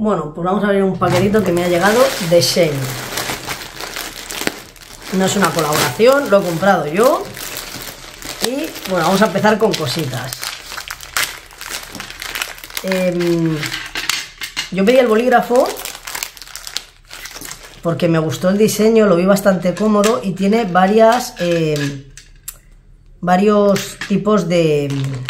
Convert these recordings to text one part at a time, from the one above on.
Bueno, pues vamos a ver un paquetito que me ha llegado de Shein. No es una colaboración, lo he comprado yo. Y bueno, vamos a empezar con cositas. Yo pedí el bolígrafo porque me gustó el diseño, lo vi bastante cómodo y tiene varios tipos de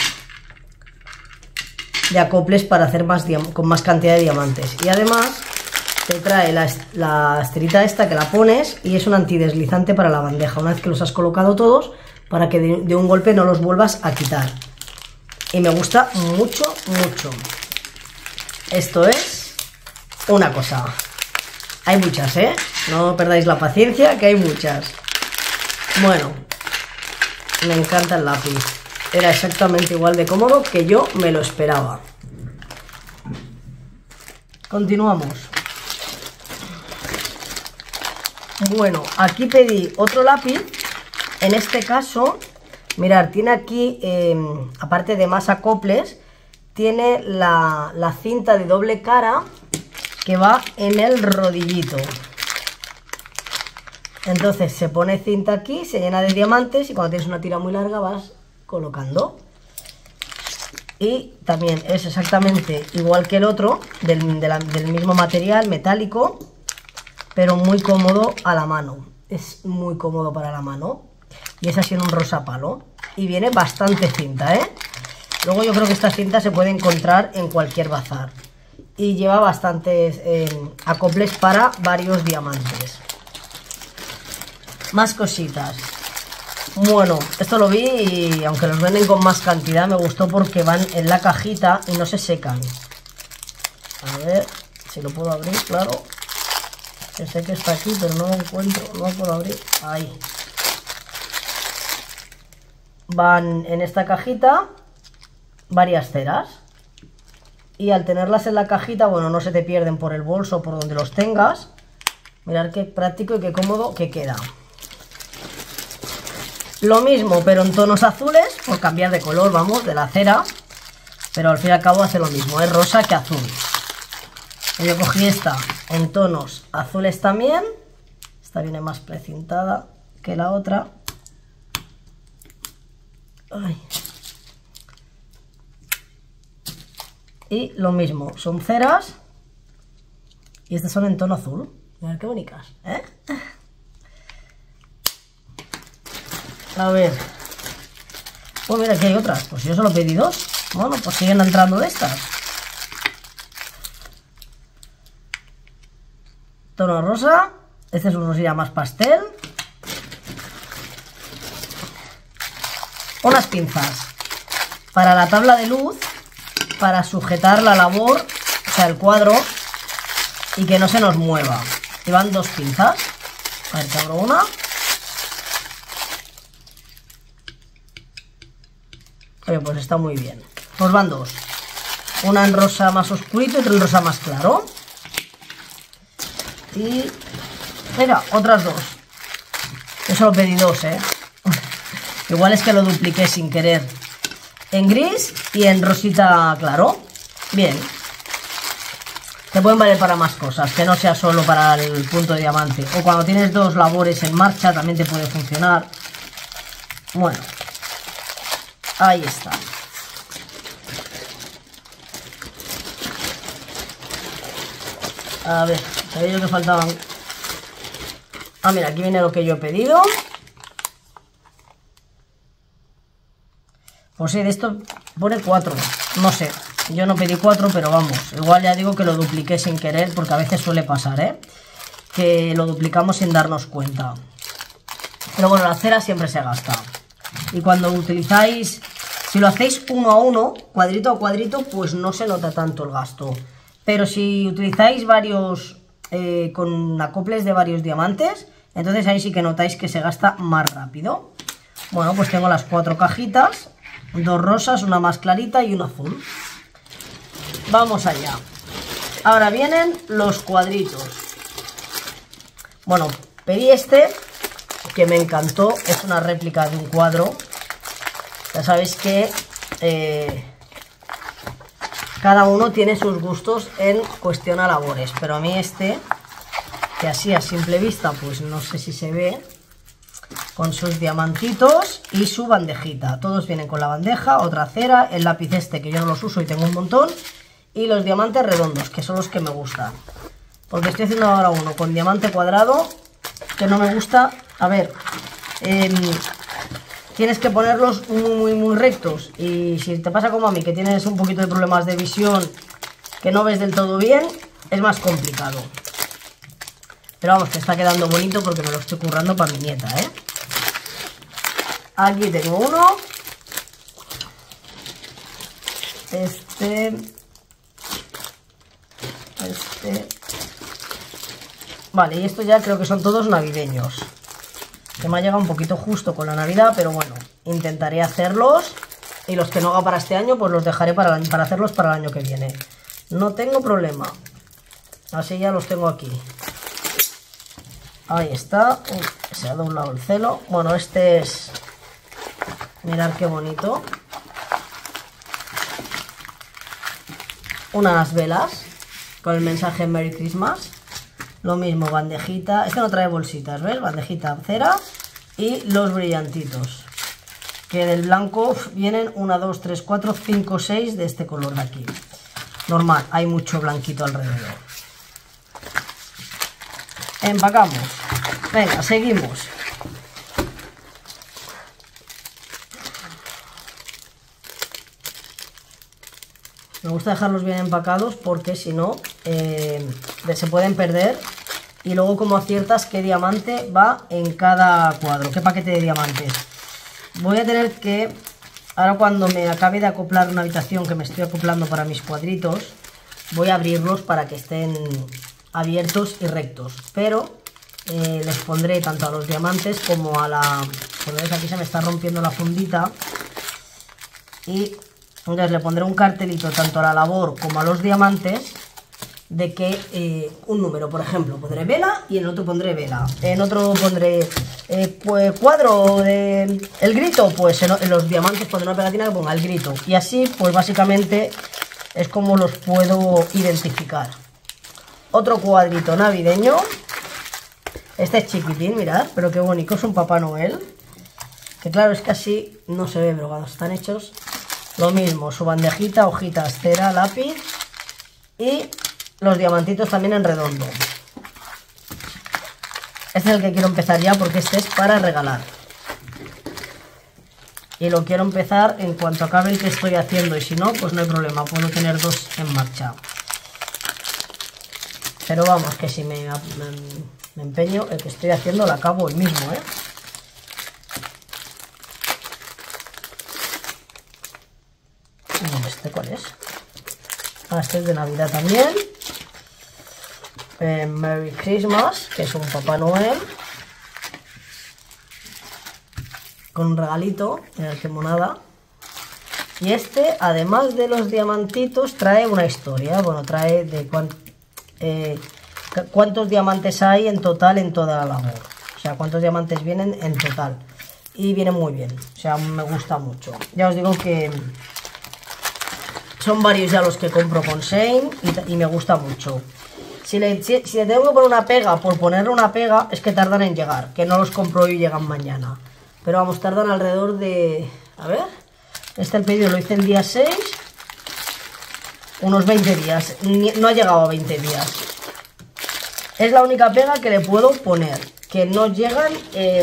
acoples para hacer con más cantidad de diamantes. Y además te trae la estelita esta que la pones y es un antideslizante para la bandeja una vez que los has colocado todos, para que de un golpe no los vuelvas a quitar. Y me gusta mucho, mucho. Esto es una cosa. Hay muchas, ¿eh? No perdáis la paciencia, que hay muchas. Bueno, me encanta el lápiz. Era exactamente igual de cómodo que yo me lo esperaba. Continuamos. Bueno, aquí pedí otro lápiz. En este caso, mirad, tiene aquí, aparte de más acoples, tiene la cinta de doble cara que va en el rodillito. Entonces se pone cinta aquí, se llena de diamantes y cuando tienes una tira muy larga vas colocando. Y también es exactamente igual que el otro, del mismo material metálico, pero muy cómodo a la mano. Es muy cómodo para la mano. Y es así en un rosa palo. Y viene bastante cinta, ¿eh? Luego yo creo que esta cinta se puede encontrar en cualquier bazar. Y lleva bastantes acoples para varios diamantes. Más cositas. Bueno, esto lo vi y aunque los venden con más cantidad me gustó porque van en la cajita y no se secan. A ver si lo puedo abrir, claro. Que sé que está aquí, pero no lo encuentro, no lo puedo abrir. Ahí. Van en esta cajita varias ceras. Y al tenerlas en la cajita, bueno, no se te pierden por el bolso o por donde los tengas. Mirad qué práctico y qué cómodo que queda. Lo mismo, pero en tonos azules, por cambiar de color, vamos, de la cera. Pero al fin y al cabo hace lo mismo, es rosa que azul. Yo cogí esta en tonos azules también. Esta viene más precintada que la otra. Ay. Y lo mismo, son ceras. Y estas son en tono azul. Mirad qué bonitas, ¿eh? A ver. Pues mira, aquí hay otras. Pues yo solo pedí dos. Bueno, pues siguen entrando de estas. Tono rosa. Este es un rosilla más pastel. Unas pinzas para la tabla de luz, para sujetar la labor, o sea, el cuadro, y que no se nos mueva. Y van dos pinzas. A ver, te abro una. Oye, pues está muy bien. Pues van dos. Una en rosa más oscurito y otra en rosa más claro. Y... mira, otras dos. Yo solo pedí dos, ¿eh? Igual es que lo dupliqué sin querer. En gris y en rosita claro. Bien. Te pueden valer para más cosas, que no sea solo para el punto de diamante. O cuando tienes dos labores en marcha también te puede funcionar. Bueno. Ahí está. A ver, sabía yo que faltaban. Ah, mira, aquí viene lo que yo he pedido. Pues sí, de esto pone 4. No sé, yo no pedí 4, pero vamos. Igual ya digo que lo dupliqué sin querer, porque a veces suele pasar, ¿eh? Que lo duplicamos sin darnos cuenta. Pero bueno, la cera siempre se gasta. Y cuando utilizáis, si lo hacéis uno a uno, cuadrito a cuadrito, pues no se nota tanto el gasto. Pero si utilizáis varios, con acoples de varios diamantes, entonces ahí sí que notáis que se gasta más rápido. Bueno, pues tengo las 4 cajitas. Dos rosas, una más clarita y una azul. Vamos allá. Ahora vienen los cuadritos. Bueno, pedí este, que me encantó. Es una réplica de un cuadro. Ya sabéis que Cada uno tiene sus gustos en cuestión a labores, pero a mí este, que así a simple vista, pues no sé si se ve, con sus diamantitos y su bandejita. Todos vienen con la bandeja, otra cera, el lápiz este que yo no los uso y tengo un montón, y los diamantes redondos, que son los que me gustan. Porque estoy haciendo ahora uno con diamante cuadrado, que no me gusta. A ver, tienes que ponerlos muy rectos, y si te pasa como a mí, que tienes un poquito de problemas de visión, que no ves del todo bien, es más complicado. Pero vamos, que está quedando bonito porque me lo estoy currando para mi nieta, ¿eh? Aquí tengo uno. Este. Vale, y estos ya creo que son todos navideños. Que me ha llegado un poquito justo con la Navidad, pero bueno, intentaré hacerlos. Y los que no haga para este año, pues los dejaré para hacerlos para el año que viene. No tengo problema. Así ya los tengo aquí. Ahí está. Se ha doblado el celo. Bueno, este es... Mirad qué bonito. Unas velas con el mensaje Merry Christmas. Lo mismo, bandejita. Este no trae bolsitas, ¿ves? Bandejita, cera y los brillantitos. Que del blanco vienen 1, 2, 3, 4, 5, 6 de este color de aquí. Normal, hay mucho blanquito alrededor. Empacamos. Venga, seguimos. Me gusta dejarlos bien empacados porque si no se pueden perder. Y luego como aciertas qué diamante va en cada cuadro, qué paquete de diamantes. Voy a tener que, ahora cuando me acabe de acoplar una habitación que me estoy acoplando para mis cuadritos, voy a abrirlos para que estén abiertos y rectos. Pero les pondré tanto a los diamantes como a la... Como veis, aquí se me está rompiendo la fundita. Y entonces le pondré un cartelito tanto a la labor como a los diamantes de que un número, por ejemplo, pondré vela y en otro pondré vela. En otro pondré pues, cuadro de el grito, pues en los diamantes pondré una pegatina que ponga el grito. Y así, pues básicamente es como los puedo identificar. Otro cuadrito navideño. Este es chiquitín, mirad, pero qué bonito, es un Papá Noel. Que claro, es que así no se ve, pero cuando están hechos, lo mismo, su bandejita, hojitas, cera, lápiz y los diamantitos también en redondo. Este es el que quiero empezar ya porque este es para regalar. Y lo quiero empezar en cuanto acabe el que estoy haciendo, y si no, pues no hay problema, puedo tener dos en marcha. Pero vamos, que si me empeño, el que estoy haciendo lo acabo hoy mismo, ¿eh? ¿Este cuál es? Ah, este es de Navidad también. Merry Christmas, que es un Papá Noel. Con un regalito, mirad qué monada. Y este, además de los diamantitos, trae una historia. Bueno, trae de cuántos diamantes hay en total en toda la labor. O sea, cuántos diamantes vienen en total. Y viene muy bien, o sea, me gusta mucho. Ya os digo que son varios ya los que compro con Shane y me gusta mucho. Si le tengo que poner una pega por ponerle una pega, es que tardan en llegar. Que no los compro hoy y llegan mañana. Pero vamos, tardan alrededor de... A ver, el pedido lo hice el día 6. Unos 20 días. No ha llegado a 20 días. Es la única pega que le puedo poner. Que no llegan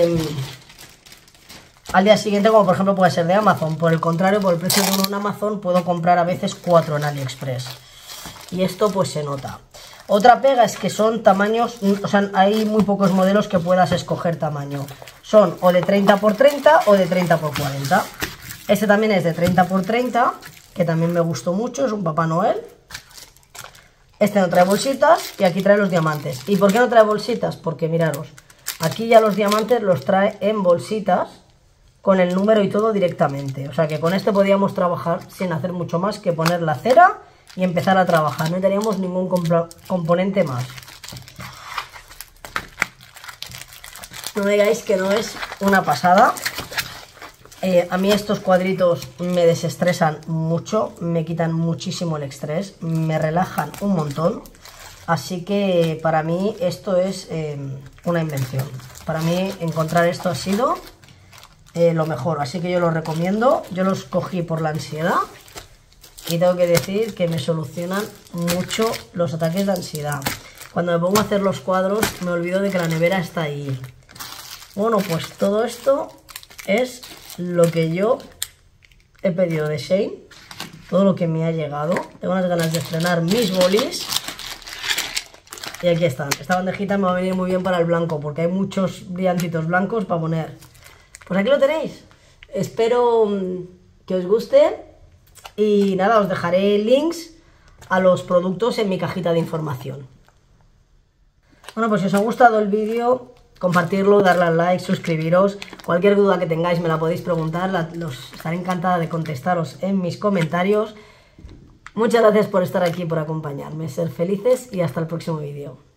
al día siguiente, como por ejemplo puede ser de Amazon. Por el contrario, por el precio de uno en Amazon, puedo comprar a veces 4 en AliExpress. Y esto pues se nota. Otra pega es que son tamaños, o sea, hay muy pocos modelos que puedas escoger tamaño. Son o de 30 x 30 o de 30 x 40. Este también es de 30 x 30, que también me gustó mucho, es un Papá Noel. Este no trae bolsitas y aquí trae los diamantes. ¿Y por qué no trae bolsitas? Porque miraros, aquí ya los diamantes los trae en bolsitas con el número y todo directamente. O sea que con este podíamos trabajar sin hacer mucho más que poner la cera y empezar a trabajar. No teníamos ningún componente más. No me digáis que no es una pasada. A mí estos cuadritos me desestresan mucho, me quitan muchísimo el estrés, me relajan un montón. Así que para mí esto es una invención. Para mí encontrar esto ha sido lo mejor. Así que yo lo recomiendo. Yo los cogí por la ansiedad. Y tengo que decir que me solucionan mucho los ataques de ansiedad. Cuando me pongo a hacer los cuadros me olvido de que la nevera está ahí. Bueno, pues todo esto es lo que yo he pedido de Shein. Todo lo que me ha llegado. Tengo unas ganas de estrenar mis bolis. Y aquí están. Esta bandejita me va a venir muy bien para el blanco, porque hay muchos brillantitos blancos para poner. Pues aquí lo tenéis. Espero que os guste. Y nada, os dejaré links a los productos en mi cajita de información. Bueno, pues si os ha gustado el vídeo, compartirlo, darle al like, suscribiros. Cualquier duda que tengáis me la podéis preguntar. Estaré encantada de contestaros en mis comentarios. Muchas gracias por estar aquí, por acompañarme. Ser felices y hasta el próximo vídeo.